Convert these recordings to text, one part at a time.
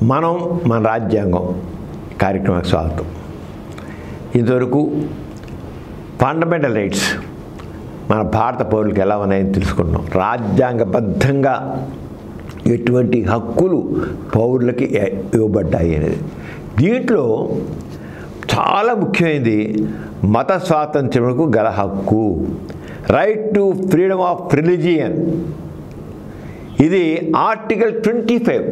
మన రాజ్యాంగం కార్యక్రమానికి స్వాగతం. ఇంతవరకు ఫండమెంటల్ రైట్స్ మన భారత పౌరులకు ఎలా ఉన్నాయని తెలుసుకున్నాం. రాజ్యాంగబద్ధంగా ఎటువంటి హక్కులు పౌరులకి ఇవ్వబడ్డాయి అనేది. దీంట్లో చాలా ముఖ్యమైనది మత స్వాతంత్ర్యములకు గల హక్కు, right to freedom of religion. ఇది ఆర్టికల్ 25,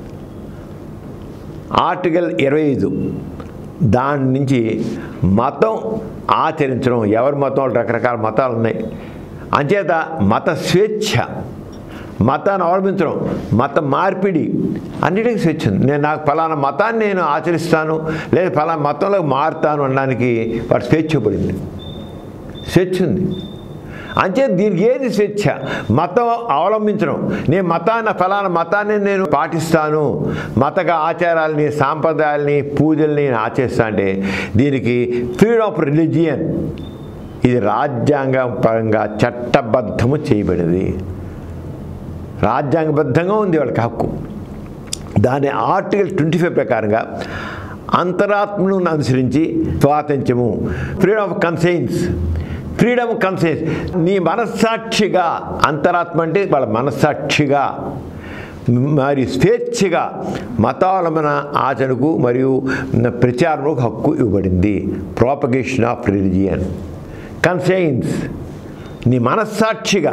ఆర్టికల్ 25 దాని నుంచి మతం ఆచరించడం. ఎవరి మతం వాళ్ళు రకరకాల మతాలు ఉన్నాయి. అంచేత మత స్వేచ్ఛ, మతాన్ని అవలంబించడం, మత మార్పిడి అన్నిటికీ స్వేచ్ఛ ఉంది. నాకు ఫలానా మతాన్ని నేను ఆచరిస్తాను లేదా ఫలానా మతంలో మారుతాను అనడానికి వాడు స్వేచ్ఛ పడింది, స్వేచ్ఛ ఉంది. అంచేత దీనికి ఏది స్వేచ్ఛ? మతం అవలంబించడం. నేను ఫలానా మతాన్ని నేను పాటిస్తాను, మతక ఆచారాలని, సాంప్రదాయాలని, పూజల్ని నేను ఆచరిస్తా అంటే దీనికి ఫ్రీడమ్ ఆఫ్ రిలీజియన్. ఇది రాజ్యాంగపరంగా చట్టబద్ధము చేయబడింది, రాజ్యాంగబద్ధంగా ఉంది వాళ్ళకి హక్కు. దాని ఆర్టికల్ 25 ప్రకారంగా అంతరాత్మను అనుసరించి స్వాతంత్ర్యము, freedom of conscience, freedom conscience. నీ మనస్సాక్షిగా, అంతరాత్మ అంటే వాళ్ళ మనస్సాక్షిగా మరి స్వేచ్ఛగా మతావలంబన ఆచరణకు మరియు ప్రచారణకు హక్కు ఇవ్వబడింది. Propagation of religion. కన్సైన్స్ నీ మనస్సాక్షిగా,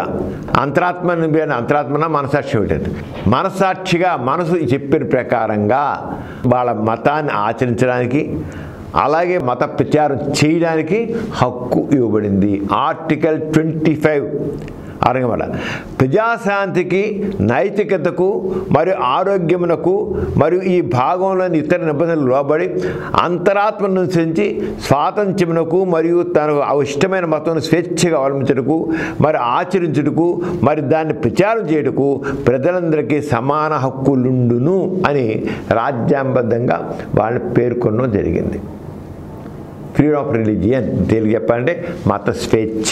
అంతరాత్మన మనస్సాక్షి ఉంటుంది. మనస్సాక్షిగా మనసు చెప్పిన ప్రకారంగా వాళ్ళ మతాన్ని ఆచరించడానికి అలాగే మత ప్రచారం చేయడానికి హక్కు ఇవ్వబడింది. ఆర్టికల్ 25 అరగమల ప్రజాశాంతికి, నైతికతకు మరియు ఆరోగ్యమునకు మరియు ఈ భాగంలోని ఇతర నిబంధనలు లోబడి అంతరాత్మను అనుసరించి స్వాతంత్ర్యమునకు మరియు తనకు ఇష్టమైన మతం స్వేచ్ఛగా అవలంబించుటకు మరి ఆచరించుటకు మరి దాన్ని ప్రచారం చేయుటకు ప్రజలందరికీ సమాన హక్కులుండును అని రాజ్యాంగబద్ధంగా వాళ్ళని పేర్కొనడం జరిగింది. ఫ్రీడమ్ ఆఫ్ రిలీజియన్ తెలుగు చెప్పాలంటే మత స్వేచ్ఛ,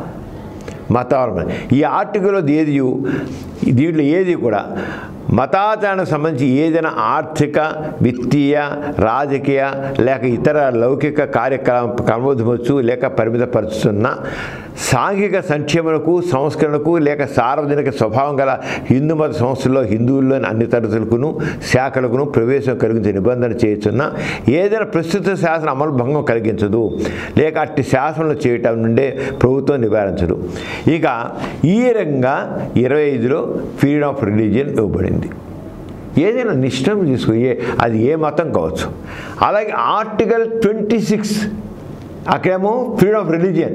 మతావలంబన. ఈ ఆర్టికల్లో దీంట్లో ఏది కూడా మతాచారణకు సంబంధించి ఏదైనా ఆర్థిక, విత్తీయ, రాజకీయ లేక ఇతర లౌకిక క్రమబద్ధమవచ్చు లేక పరిమితపరుచుతున్న సాంఘిక సంక్షేమకు, సంస్కరణకు లేక సార్వజనిక స్వభావం గల హిందూ మత సంస్థల్లో హిందువుల్లోని అన్ని తరగతులకును శాఖలకును ప్రవేశం కలిగించే నిబంధన చేస్తున్న ఏదైనా ప్రస్తుత శాసన అమలు భంగం కలిగించదు లేక అట్టి శాసనలు చేయటం నుండే ప్రభుత్వం నివారించదు. ఇక ఈ రకంగా 25లో ఫ్రీడమ్ ఆఫ్ రిలీజియన్ ఇవ్వబడింది. ఏదైనా నిష్టం తీసుకో, అది ఏ మతం కావచ్చు. అలాగే ఆర్టికల్ 26 అక్కడేమో ఫ్రీడమ్ ఆఫ్ రిలీజియన్.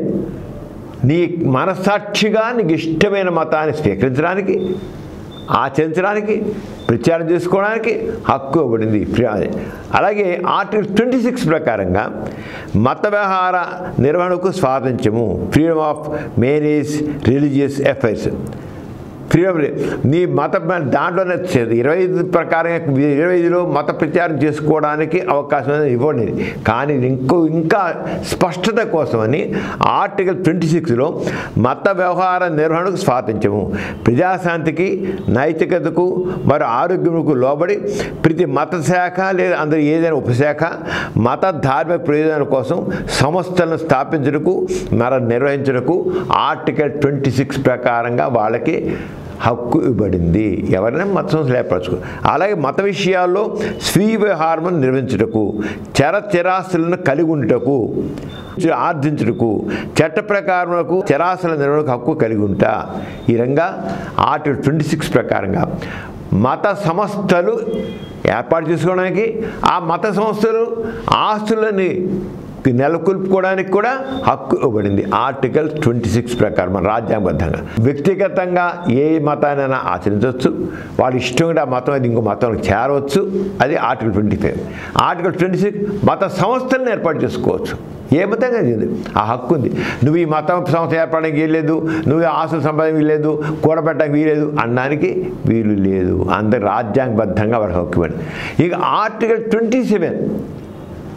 నీ మనస్సాక్షిగా నీకు ఇష్టమైన మతాన్ని స్వీకరించడానికి, ఆచరించడానికి, ప్రచారం చేసుకోవడానికి హక్కు ఇవ్వబడింది. అలాగే ఆర్టికల్ 26 ప్రకారంగా మత వ్యవహార నిర్వహణకు స్వాతంత్ర్యము, freedom of manage religious affairs. Freedom నీ మత దాంట్లోనే 25 ప్రకారంగా 25లో మత ప్రచారం చేసుకోవడానికి అవకాశం ఇవ్వండి. కానీ ఇంకా స్పష్టత కోసమని ఆర్టికల్ 26లో మత వ్యవహార నిర్వహణకు స్వాతంత్ర్యము, ప్రజాశాంతికి, నైతికతకు మరియు ఆరోగ్యముకు లోబడి ప్రతి మత శాఖ లేదా అందరూ ఏదైనా ఉపశాఖ మత ధార్మిక ప్రయోజనాల కోసం సంస్థలను స్థాపించడానికి మరి నిర్వహించడానికి ఆర్టికల్ 26 ప్రకారంగా వాళ్ళకి హక్కు ఇవ్వబడింది. ఎవరైనా మత సంస్థలు ఏర్పరచుకో. అలాగే మత విషయాల్లో స్వీయ వ్యవహారం నిర్వహించుటకు, చరాస్తులను కలిగి ఉండుటకు, ఆర్జించుటకు, చట్ట ప్రకారములకు చరాస్తుల నిర్వహణకు హక్కు కలిగి ఉంటా. ఈ రంగా ఆర్టికల్ 26 ప్రకారంగా మత సంస్థలు ఏర్పాటు చేసుకోవడానికి, ఆ మత సంస్థలు ఆస్తులని నెలకొల్పుకోవడానికి కూడా హక్కు ఇవ్వబడింది. ఆర్టికల్ 26 ప్రకారం మన రాజ్యాంగబద్ధంగా వ్యక్తిగతంగా ఏ మతాన్నైనా ఆచరించవచ్చు, వాళ్ళు ఇష్టంగా ఆ మతం అది ఇంకో మతంలో చేరవచ్చు. అది ఆర్టికల్ 25. ఆర్టికల్ 26 మత సంస్థలను ఏర్పాటు చేసుకోవచ్చు. ఏ మతంగా లేదు ఆ హక్కు ఉంది. నువ్వు ఈ మతం సంస్థ ఏర్పడడానికి వీల్లేదు, నువ్వు ఆస్తులు సంపాదన వీల్లేదు, కూడబెట్టడానికి వీలేదు అనడానికి వీలు లేదు. అందరు రాజ్యాంగబద్ధంగా వాళ్ళకి హక్కు ఇవ్వండి. ఇక ఆర్టికల్ 27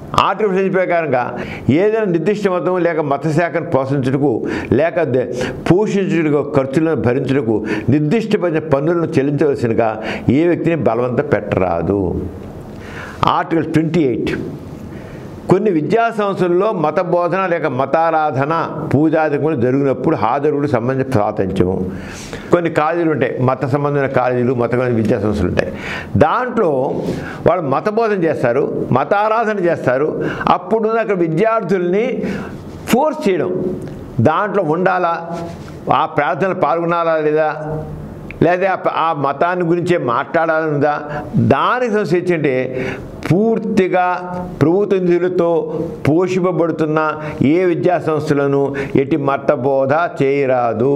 ఆర్టిఫిషియల్ ప్రకారంగా ఏదైనా నిర్దిష్ట మతం లేక మత శాఖను పోషించుటకు లేక పోషించుటకు ఖర్చులను భరించుటకు నిర్దిష్టమైన పన్నులను చెల్లించవలసినగా ఏ వ్యక్తిని బలవంతం పెట్టరాదు. ఆర్టికల్ 28 కొన్ని విద్యా సంస్థల్లో మత బోధన లేక మతారాధన పూజాధికములు జరిగినప్పుడు హాజరుడు సంబంధించిన స్వాతంత్ర్యము. కొన్ని కాలేజీలు ఉంటాయి, మత సంబంధమైన కాలేజీలు, మత విద్యా సంస్థలు ఉంటాయి. దాంట్లో వాళ్ళు మత బోధన చేస్తారు, మతారాధన చేస్తారు. అప్పుడు అక్కడ విద్యార్థుల్ని ఫోర్స్ చేయడం, దాంట్లో ఉండాలా, ఆ ప్రార్థనలు పాల్గొనాలా లేదా ఆ మతాన్ని గురించే మాట్లాడాలనుందా, దానికి సంబంధించి అంటే పూర్తిగా ప్రభుత్వ నిధులతో పోషింపబడుతున్న ఏ విద్యా సంస్థలను ఎట్టి మత బోధ చేయరాదు.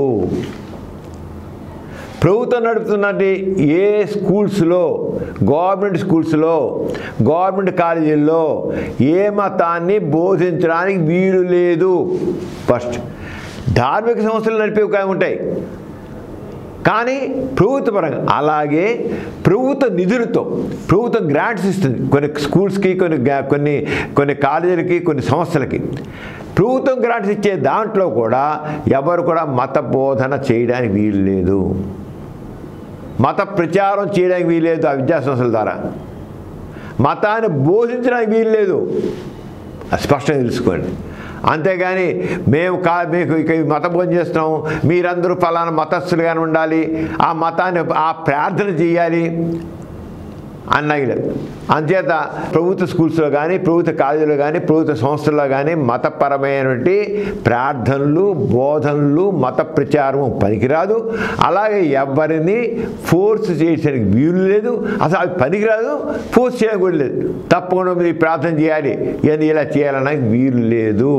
ప్రభుత్వం నడుపుతున్నట్టు ఏ స్కూల్స్లో, గవర్నమెంట్ స్కూల్స్లో, గవర్నమెంట్ కాలేజీల్లో ఏ మతాన్ని బోధించడానికి వీలు లేదు. ఫస్ట్ ధార్మిక సంస్థలు నడిపేవి ఉంటాయి కానీ ప్రభుత్వ పరంగా, అలాగే ప్రభుత్వ నిధులతో ప్రభుత్వం గ్రాంట్స్ ఇస్తుంది కొన్ని స్కూల్స్కి, కొన్ని కాలేజీలకి, కొన్ని సంస్థలకి ప్రభుత్వం గ్రాంట్స్ ఇచ్చే దాంట్లో కూడా ఎవరు కూడా మత బోధన చేయడానికి వీలు లేదు, మత ప్రచారం చేయడానికి వీలు లేదు. ఆ విద్యా సంస్థల ద్వారా మతాన్ని బోధించడానికి వీలు లేదు, స్పష్టంగా తెలుసుకోండి. అంతేగాని మీకు మత బోధన చేస్తున్నాం, మీరందరూ ఫలానా మతస్థులుగానే ఉండాలి, ఆ మతాన్ని ఆ ప్రార్థన చేయాలి అన్నది. అంచేత ప్రభుత్వ స్కూల్స్లో కానీ, ప్రభుత్వ కాలేజీలో కానీ, ప్రభుత్వ సంస్థల్లో కానీ మతపరమైనటువంటి ప్రార్థనలు, బోధనలు, మత ప్రచారం పనికిరాదు. అలాగే ఎవరిని ఫోర్స్ చేయడానికి వీలు లేదు, అసలు అవి పనికిరాదు, ఫోర్స్ చేయడానికి కూడా లేదు. తప్పకుండా మీరు ప్రార్థన చేయాలి, ఇలా చేయాలనడానికి వీలు లేదు.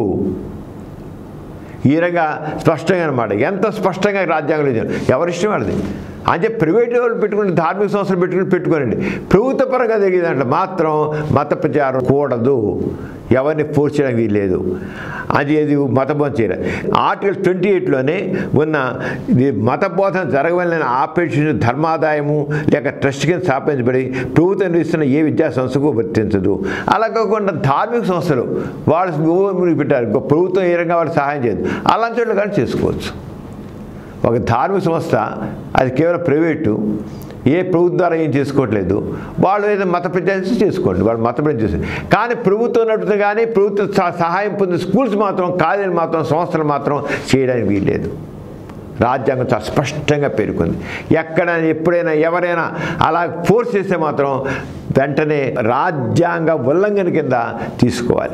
ఈ రకంగా స్పష్టంగా అన్నమాట. ఎంత స్పష్టంగా రాజ్యాంగం లేదు, ఎవరిష్టం వాళ్ళది. అంటే ప్రైవేట్ వాళ్ళు పెట్టుకుని, ధార్మిక సంస్థలు పెట్టుకోనండి. ప్రభుత్వ పరంగా జరిగే దాంట్లో మాత్రం మత ప్రచారం కూడదు, ఎవరిని ఫోర్స్ చేయడానికి వీల్లేదు. అది మత బోధన చేయలేదు. ఆర్టికల్ 28లోనే ఉన్న మత బోధన జరగవలన ఆపేక్షించిన ధర్మాదాయము లేక ట్రస్ట్ కింద స్థాపించబడి ప్రభుత్వం నిర్వహిస్తున్న ఏ విద్యా సంస్థకు వర్తించదు. అలా కాకుండా ధార్మిక సంస్థలు వాళ్ళు పెట్టారు, ప్రభుత్వం ఏ రకంగా వాళ్ళు సహాయం చేయదు, అలాంటి చోట్ల కానీ చేసుకోవచ్చు. ఒక ధార్మిక సంస్థ అది కేవలం ప్రైవేటు, ఏ ప్రభుత్వం ద్వారా ఏం చేసుకోవట్లేదు, వాళ్ళు ఏదైనా మత ప్రచారం చేసుకోండి, వాళ్ళు మత ప్రచారం చేస్తారు. కానీ ప్రభుత్వం నడుపుతుంది, కానీ ప్రభుత్వ సహాయం పొందే స్కూల్స్ మాత్రం, కాలేజీలు మాత్రం, సంస్థలు మాత్రం చేయడానికి వీల్లేదు. రాజ్యాంగం చాలా స్పష్టంగా పేర్కొంది. ఎక్కడైనా ఎప్పుడైనా ఎవరైనా అలా ఫోర్స్ చేస్తే మాత్రం వెంటనే రాజ్యాంగ ఉల్లంఘన కింద తీసుకోవాలి.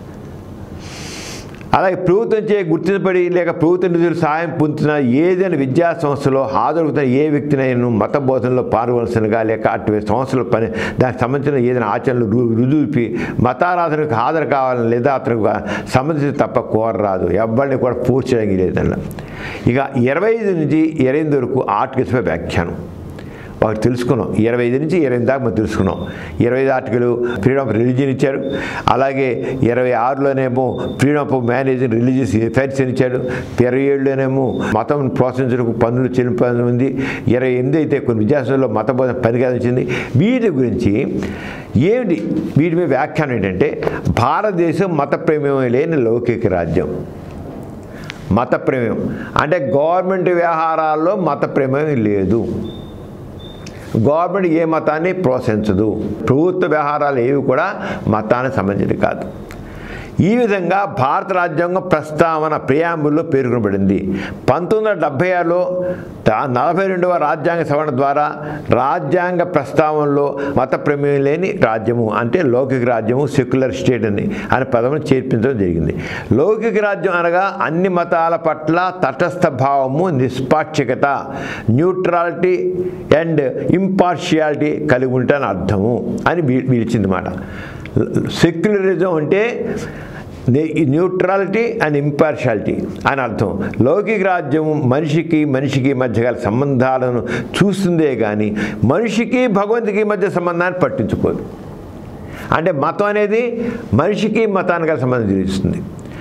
అలాగే ప్రభుత్వం చే గుర్తించబడి లేక ప్రభుత్వ నిధులు సహాయం పొందుతున్న ఏదైనా విద్యా సంస్థలో హాజరవుతున్న ఏ వ్యక్తినైనా మత బోధనలో పాల్గొనవలసినగా లేక అటు సంస్థలో దానికి సంబంధించిన ఏదైనా ఆచరణలు రుజువుపి మతారాధనకు హాజరు కావాలని లేదా అతనికి సంబంధించి తప్ప కోరరాదు, ఎవరిని కూడా ఫోర్స్ చేయడానికి లేదన్న. ఇక 25 నుంచి 28 వరకు ఆర్టికల్స్పై వ్యాఖ్యానం ఒకటి తెలుసుకున్నాం. 25 నుంచి 28 దాకా మనం తెలుసుకున్నాం. 25 ఆర్టికల్ ఫ్రీడమ్ ఆఫ్ రిలీజియన్ ఇచ్చారు. అలాగే 26లోనేమో freedom of managing religious affairs అని ఇచ్చాడు. 27లోనేమో మతం ప్రోత్సహించడానికి పన్నులు చెల్లింపాల్సి ఉంది. 28 అయితే కొన్ని విద్యాసంస్థల్లో మత బోధన పనికిరాల్సింది. వీటి గురించి ఏమిటి, వీటి మీద వ్యాఖ్యానం ఏంటంటే, భారతదేశం మత ప్రేమం లేని లౌకిక రాజ్యం. మత ప్రేమం అంటే గవర్నమెంట్ వ్యవహారాల్లో మత ప్రేమం లేదు, గవర్నమెంట్ ఏ మతాన్ని ప్రోత్సహించదు, ప్రభుత్వ వ్యవహారాలు ఏవి కూడా మతానికి సంబంధించినవి కాదు. ఈ విధంగా భారత రాజ్యాంగం ప్రస్తావన ప్రియాంబుల్లో పేర్కొనబడింది. 1976లో 42వ రాజ్యాంగ సవరణ ద్వారా రాజ్యాంగ ప్రస్తావనలో మత ప్రమేయం లేని రాజ్యము అంటే లౌకిక రాజ్యము, సెక్యులర్ స్టేట్ అనే పదమును చేర్పించడం జరిగింది. లౌకిక రాజ్యం అనగా అన్ని మతాల పట్ల తటస్థ భావము, నిష్పాక్షికత, న్యూట్రాలిటీ అండ్ ఇంపార్షియాలిటీ కలిగి ఉంటాయని అర్థము అని పిలిచింది మాట. సెక్యులరిజం అంటే న్యూట్రాలిటీ అండ్ ఇంపార్షియాలిటీ అని అర్థం. లౌకిక రాజ్యం మనిషికి మధ్య గల సంబంధాలను చూస్తుందే కానీ మనిషికి భగవంతుడికి మధ్య సంబంధాన్ని పట్టించుకోదు. అంటే మతం అనేది మనిషికి మతానికి గల సంబంధం చూపిస్తుంది.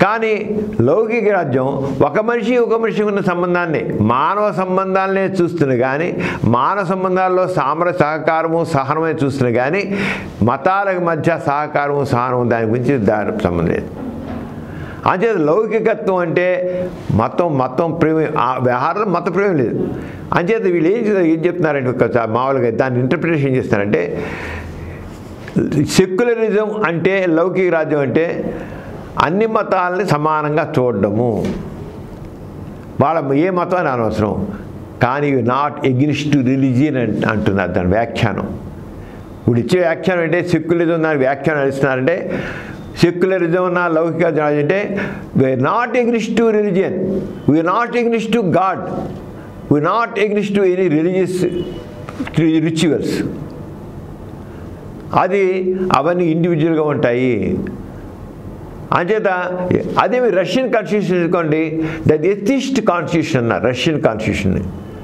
కానీ లౌకిక రాజ్యం ఒక మనిషి ఉన్న సంబంధాన్ని, మానవ సంబంధాలనే చూస్తుంది కానీ, మానవ సంబంధాల్లో సహకారము సహనమే చూస్తుంది కానీ, మతాల మధ్య సహకారము సహనము దాని గురించి సంబంధం లేదు. అంచేత లౌకికత్వం అంటే మతం ప్రేమ, వ్యవహారంలో మత ప్రేమ లేదు. అంచేత వీళ్ళు ఏం చెప్తున్నారంటే మామూలుగా దాన్ని ఇంటర్ప్రిటేషన్ చేస్తున్నారంటే, సెక్యులరిజం అంటే లౌకిక రాజ్యం అంటే అన్ని మతాలని సమానంగా చూడడము. వాళ్ళ ఏ మతం అని అనవసరం, కానీ నాట్ ఎగ్నిస్ట్ రిలీజియన్ అంటున్నారు దాని వ్యాఖ్యానం. ఇప్పుడు ఇచ్చే వ్యాఖ్యానం అంటే సెక్యులరిజం దాని వ్యాఖ్యానం ఇస్తున్నారంటే, సెక్యులరిజం నా లౌకిక అంటే we are not against to religion, we are not against to God, we are not against to any religious rituals. అది అవన్నీ ఇండివిజువల్గా ఉంటాయి. అంచేత అదే రష్యన్ కాన్స్టిట్యూషన్ తీసుకోండి, దట్ ఎథిస్ట్ కాన్స్టిట్యూషన్ అన్నారు రష్యన్ కాన్స్టిట్యూషన్.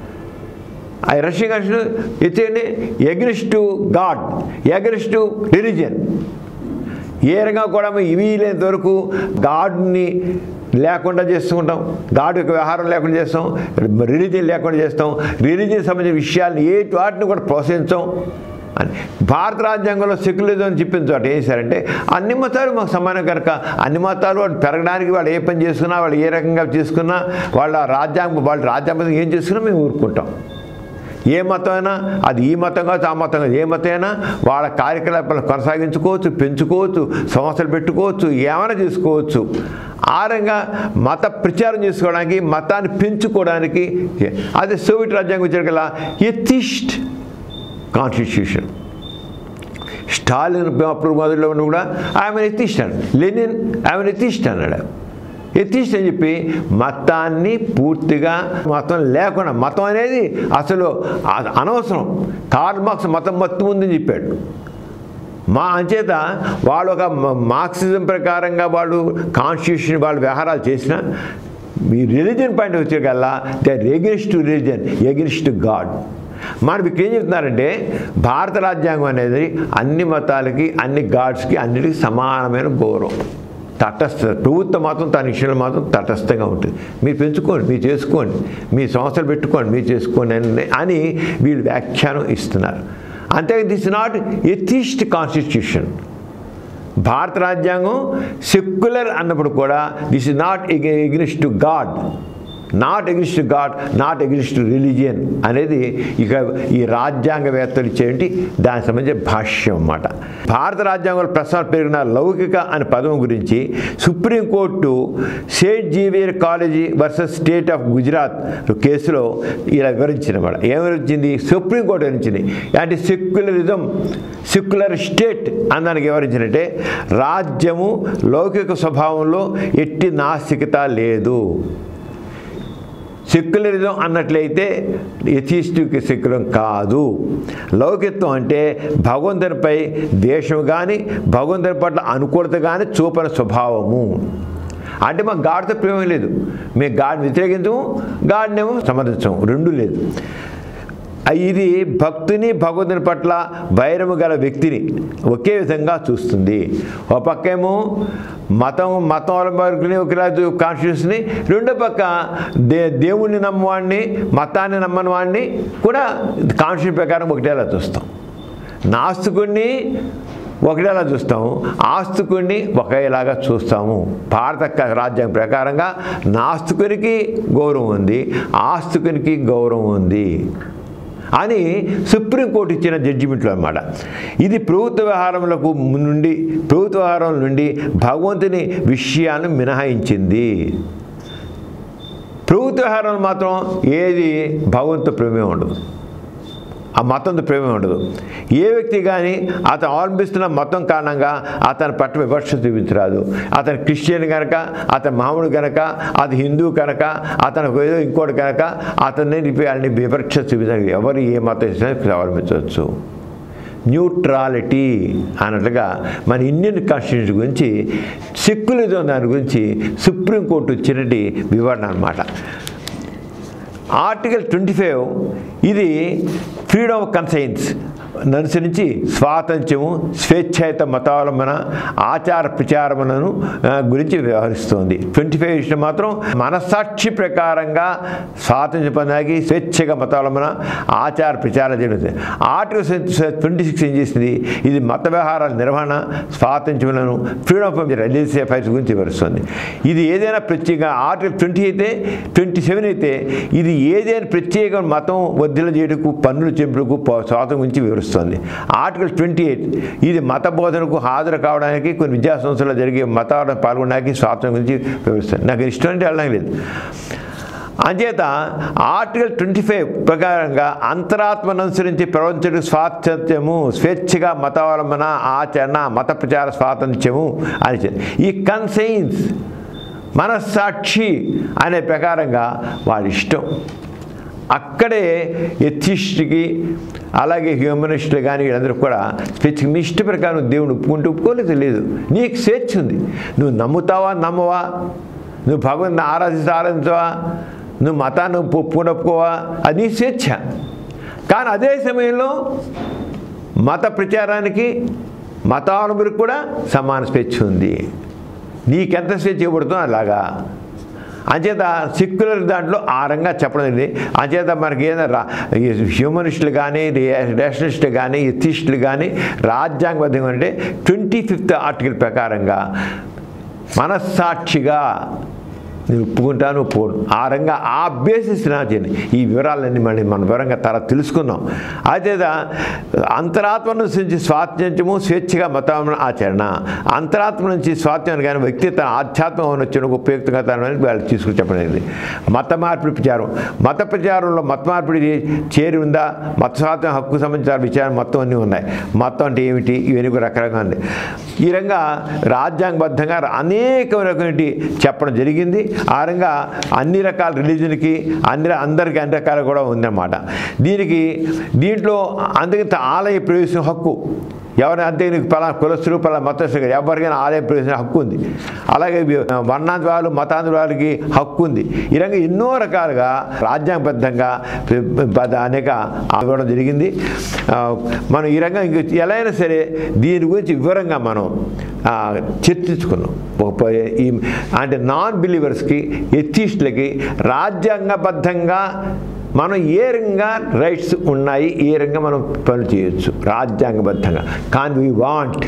ఆ రష్యన్ కాన్స్టిట్యూషన్ ఎత్తేండి against to God, against to religion. ఏ రకంగా కూడా ఇవి లేనంత వరకు గాడ్ని లేకుండా చేస్తుంటాం, గాడ్ యొక్క వ్యవహారం లేకుండా చేస్తాం, రిలీజియన్ లేకుండా చేస్తాం, రిలీజియన్ సంబంధించిన విషయాలను వాటిని కూడా ప్రోత్సహించాం అని. భారత రాజ్యాంగంలో సెక్యులరిజం అని చెప్పిన చోట ఏం చేశారంటే, అన్ని మతాలు మాకు సమానం కనుక అన్ని మతాలు వాళ్ళు పెరగడానికి వాళ్ళు ఏ పని చేసుకున్నా, వాళ్ళు ఏ రకంగా చేసుకున్నా, వాళ్ళ రాజ్యాంగం ఏం చేసుకున్నా మేము ఊరుకుంటాం. ఏ మతం అయినా, అది ఈ మతం కావచ్చు ఆ మతం కాదు, ఏ మతం అయినా వాళ్ళ కార్యకలాపాలు కొనసాగించుకోవచ్చు, పెంచుకోవచ్చు, సంస్థలు పెట్టుకోవచ్చు, ఏమైనా చేసుకోవచ్చు. ఆ రకంగా మత ప్రచారం చేసుకోవడానికి, మతాన్ని పెంచుకోవడానికి. అదే సోవియట్ రాజ్యాంగం వచ్చేకల్లా ఎథిస్ట్ కాన్స్టిట్యూషన్. స్టాలిన్ అప్పుడు మొదట్లో కూడా ఆమె ఎథిస్ట్ అన్నాడు, లెనిన్ ఆమె ఎథిస్ట్ అన్నాడు. ఎథిస్ట్ అని చెప్పి మతాన్ని పూర్తిగా మతం లేకుండా, మతం అనేది అసలు అనవసరం, కార్ల్ మార్క్స్ మతం మొత్తం ఉందని చెప్పాడు. అంచేత వాళ్ళు ఒక మార్క్సిజం ప్రకారంగా వాళ్ళు కాన్స్టిట్యూషన్ వాళ్ళు వ్యవహారాలు చేసిన మీ రిలీజియన్ పాయింట్ వచ్చేకల్లా they are against to religion, against to God. మనం ఇక్కడ ఏం చెప్తున్నారంటే, భారత రాజ్యాంగం అనేది అన్ని మతాలకి, అన్ని గాడ్స్కి అన్నిటికీ సమానమైన గౌరవం. ప్రభుత్వ మాత్రం తన విషయంలో మాత్రం తటస్థంగా ఉంటుంది. మీరు పెంచుకోండి, మీరు చేసుకోండి, మీ సంస్థలు పెట్టుకోండి, మీరు చేసుకోండి అని వీళ్ళు వ్యాఖ్యానం ఇస్తున్నారు. అంతే, this is not atheist constitution. భారత రాజ్యాంగం సెక్యులర్ అన్నప్పుడు కూడా this is not against to God, not against to God, not against to religion అనేది ఇక ఈ రాజ్యాంగవేత్తలు ఇచ్చేంటి దానికి సంబంధించిన భాష్యం అన్నమాట. భారత రాజ్యాంగంలో ప్రస్తుతం పెరిగిన లౌకిక అనే పదం గురించి supreme court Saint Xavier college versus state of Gujarat కేసులో ఇలా వివరించినమాట. ఏం వివరించింది? సుప్రీంకోర్టు వివరించింది. అంటే సెక్యులర్ స్టేట్ అన్నానికి వివరించినట్టే రాజ్యము లౌకిక స్వభావంలో ఎట్టి నాస్తికత లేదు. సెక్యులరిజం అన్నట్లయితే ఎథిస్టిక్ సెక్యులర్ కాదు. లౌకిత్వం అంటే భగవంతునిపై ద్వేషం కానీ, భగవంతుని పట్ల అనుకూలత కానీ చూపని స్వభావము. అంటే మాకు గాడితో ప్రేమ లేదు, మేము గాడిని వ్యతిరేకించము, గాడినేమో సమర్థించము, రెండు లేదు. ఇది భక్తుని భగవంతుని పట్ల వైరము గల వ్యక్తిని ఒకే విధంగా చూస్తుంది. ఒక పక్కేమో మతం ఒకరాజు కాన్స్టిట్యూషన్ని, రెండో పక్క దేవుణ్ణి నమ్మవాడిని, మతాన్ని నమ్మని వాడిని కూడా కాన్స్టిట్యూషన్ ప్రకారం ఒకటేలా చూస్తాం. నాస్తికుడిని ఒకటేలా చూస్తాము, ఆస్తికుడిని ఒకేలాగా చూస్తాము. భారత రాజ్యాంగం ప్రకారంగా నాస్తికునికి గౌరవం ఉంది, ఆస్తికునికి గౌరవం ఉంది అని సుప్రీంకోర్టు ఇచ్చిన జడ్జిమెంట్లో అన్నమాట. ఇది ప్రభుత్వ వ్యవహారం నుండి భగవంతుని విషయాలను మినహాయించింది. ప్రభుత్వ వ్యవహారంలో మాత్రం ఏది భగవంతు ప్రేమే ఉండదు, ఆ మతంతో ప్రేమే ఉండదు. ఏ వ్యక్తి కానీ అతను అవలంబిస్తున్న మతం కారణంగా అతని పట్ల వివక్ష చూపించరాదు. అతను క్రిస్టియన్ కనుక, అతను మామూలు కనుక, అతను హిందూ కనుక, అతను ఏదో ఇంకోటి కనుక అతన్ని వివక్ష చూపించడానికి ఎవరు ఏ మతం ఇచ్చినా అవలంబించవచ్చు. న్యూట్రాలిటీ అన్నట్లుగా మన ఇండియన్ కాన్స్టిట్యూషన్ గురించి, సెక్యులరిజం దాని గురించి సుప్రీంకోర్టు ఇచ్చినటువంటి వివరణ అన్నమాట. ఆర్టికల్ 25 ఇది ఫ్రీడమ్ ఆఫ్ కన్సైన్స్ అనుసరించి స్వాతంత్ర్యము, స్వేచ్ఛాయుత మతావలంబన, ఆచార ప్రచారములను గురించి వ్యవహరిస్తోంది. 25 విషయం మాత్రం మనస్సాక్షి ప్రకారంగా స్వాతంత్ర్యం పొందడానికి స్వేచ్ఛగా మతావలంబన, ఆచార ప్రచారం జరుగుతుంది. ఆర్టికల్ 26 ఏం చేసింది? ఇది మత వ్యవహారాల నిర్వహణ, స్వాతంత్ర్యములను, ఫ్రీడమ్ ఆఫ్ రిలీజియస్ అఫైర్స్ గురించి వివరిస్తుంది. ఇది ఏదైనా ప్రత్యేకంగా ఆర్టికల్ 20 అయితే 27 అయితే ఇది ఏదైనా ప్రత్యేక మతం వర్ధిల్ల చేయడానికి, పన్నుల చెంపులకు స్వాతంత్రం గురించి వివరిస్తుంది. ఆర్టికల్ 28 ఇది మత బోధనకు హాజరు కావడానికి, కొన్ని విద్యా సంస్థల్లో జరిగే మతాలను పాల్గొనడానికి స్వాతంత్రం గురించి వివరిస్తుంది. నాకు ఇష్టం అంటే వెళ్ళడం లేదు. అంచేత ఆర్టికల్ 25 ప్రకారంగా అంతరాత్మను అనుసరించి ప్రపంచకు స్వాతంత్ర్యము, స్వేచ్ఛగా మతావలంబన, ఆచరణ, మత ప్రచార స్వాతంత్ర్యము అని. ఈ కన్సైన్స్ మనస్సాక్షి అనే ప్రకారంగా వాడి ఇష్టం. అక్కడే ఎథిస్ట్కి అలాగే హ్యూమనిస్టులు కానీ వీళ్ళందరూ కూడా స్వేచ్ఛ, మీ ఇష్ట ప్రకారం దేవుడు ఒప్పుకోలేదు లేదు, నీకు స్వేచ్ఛ ఉంది. నువ్వు నమ్ముతావా నమ్మవా, నువ్వు భగవంతుని ఆరాధించవా, నువ్వు మతాన్ని ఒప్పుకోవా, అది నీ స్వేచ్ఛ. కానీ అదే సమయంలో మత ప్రచారానికి, మతానుభూతికి కూడా సమాన స్వేచ్ఛ ఉంది. నీకెంత స్వేచ్ఛ ఇవ్వబడుతుందో అలాగా. అంచేత సెక్యులర్ దాంట్లో ఆ రంగా చెప్పడం జరిగింది. అంచేత మనకి ఏదైనా హ్యూమనిస్టులు కానీ, రేషనలిస్టులు కానీ, ఎథిస్టులు కానీ రాజ్యాంగబద్ధంగా అంటే 25th ఆర్టికల్ ప్రకారంగా మనస్సాక్షిగా నేను ఒప్పుకుంటాను, పోను, ఆ రంగా ఆ బేసిస్ నాచండి. ఈ వివరాలన్నీ మళ్ళీ మనం వివరంగా తర్వాత తెలుసుకుందాం. అయితే అంతరాత్మ నుంచి స్వాతంత్ర్యము, స్వేచ్ఛగా మతం ఆచరణ, అంతరాత్మ నుంచి స్వాతంత్ర్యం కానీ వ్యక్తి తన ఆధ్యాత్మం వచ్చిన ఉపయుక్తంగా వాళ్ళు తీసుకుని చెప్పలేదు. మత మార్పిడి ప్రచారం, మత ప్రచారంలో మత మార్పిడి చేరి ఉందా, మత స్వాతంత్ర్యం హక్కు సంబంధించిన విచారం మొత్తం అన్నీ ఉన్నాయి. మతం అంటే ఏమిటి, ఇవన్నీ రకరకాల ఉంది. ఈ రంగా రాజ్యాంగబద్ధంగా అనేక రకమైన చెప్పడం జరిగింది. ఆ రంగా అన్ని రకాల రిలీజన్కి అందరికీ అన్ని రకాలు కూడా ఉందన్నమాట. దీంట్లో అందుకే ఆలయ ప్రవేశం హక్కు ఎవరైనా, అంతే నీకు పలా కులస్తులు పలా మతస్థులు ఎవరికైనా ఆలయ ప్రవేశం హక్కు ఉంది. అలాగే వర్ణాంధ్రాలు మతాంధ్రాలకి హక్కు ఉంది. ఈ రంగా ఎన్నో రకాలుగా రాజ్యాంగబద్ధంగా అనేక ఇవ్వడం జరిగింది. మనం ఈ రంగా ఇంక ఎలా అయినా సరే దీని గురించి వివరంగా మనం చర్చించుకున్నాం. అంటే నాన్ బిలీవర్స్కి, ఎథిస్టులకి రాజ్యాంగబద్ధంగా మనం ఏ రంగా రైట్స్ ఉన్నాయి, ఏ రంగా మనం పనులు చేయొచ్చు రాజ్యాంగబద్ధంగా. కానీ వీ వాంట్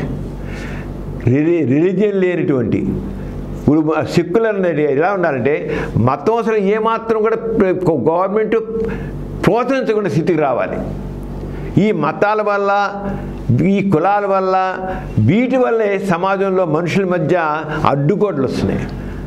రిలీజియన్ లేనిటువంటి ఇప్పుడు సెక్యులర్ అనేది ఎలా ఉండాలంటే మతం అసలు ఏమాత్రం కూడా గవర్నమెంట్ ప్రోత్సహించకుండా స్థితికి రావాలి. ఈ మతాల వల్ల, ఈ కులాల వల్ల, వీటి వల్లే సమాజంలో మనుషుల మధ్య అడ్డుకోట్లు వస్తున్నాయి.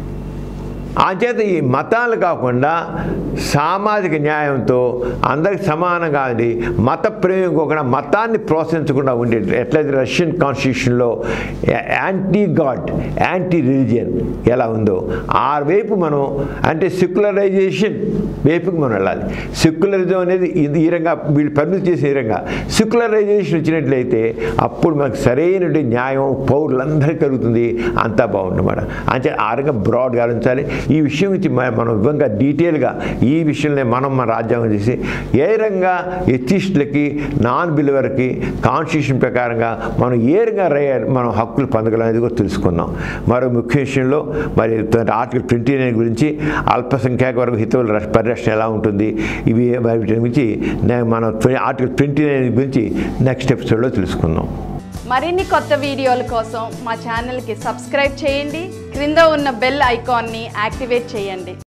అంచేత ఈ మతాలు కాకుండా సామాజిక న్యాయంతో అందరికి సమానంగా అది మత ప్రేమికోకుండా, మతాన్ని ప్రోత్సహించకుండా ఉండే ఎట్లయితే రష్యన్ కాన్స్టిట్యూషన్లో యాంటీ గాడ్, యాంటీ రిలీజియన్ ఎలా ఉందో ఆ వైపు మనం అంటే సెక్యులరైజేషన్ వైపుకి మనం వెళ్ళాలి. సెక్యులరిజం అనేది ఈ రంగా వీళ్ళు పరిమితి చేసే రంగా సెక్యులరైజేషన్ వచ్చినట్లయితే అప్పుడు మనకు సరైన న్యాయం పౌరులందరికీ కలుగుతుంది, అంతా బాగుందన్నమాట. అంటే ఆ రంగా బ్రాడ్గా ఉంచాలి. ఈ విషయం గురించి మనం విధంగా డీటెయిల్గా ఈ విషయంలో మనం మన రాజ్యాంగం చేసి ఏ రంగా ఎథిస్టులకి, నాన్ బిలీవర్కి కాన్స్టిట్యూషన్ ప్రకారంగా మనం ఏ రంగా మనం హక్కులు పొందగలనేది కూడా తెలుసుకుందాం. మరో ముఖ్య విషయంలో మరి ఆర్టికల్ 29 గురించి అల్పసంఖ్యాక వర్గ హితువుల పరిరక్షణ ఎలా ఉంటుంది, ఇవి వీటి గురించి మనం ఆర్టికల్ 29 గురించి నెక్స్ట్ ఎపిసోడ్లో తెలుసుకుందాం. మరిన్ని కొత్త వీడియోల కోసం మా ఛానల్కి సబ్స్క్రైబ్ చేయండి. క్రింద ఉన్న బెల్ ఐకాన్ని యాక్టివేట్ చేయండి.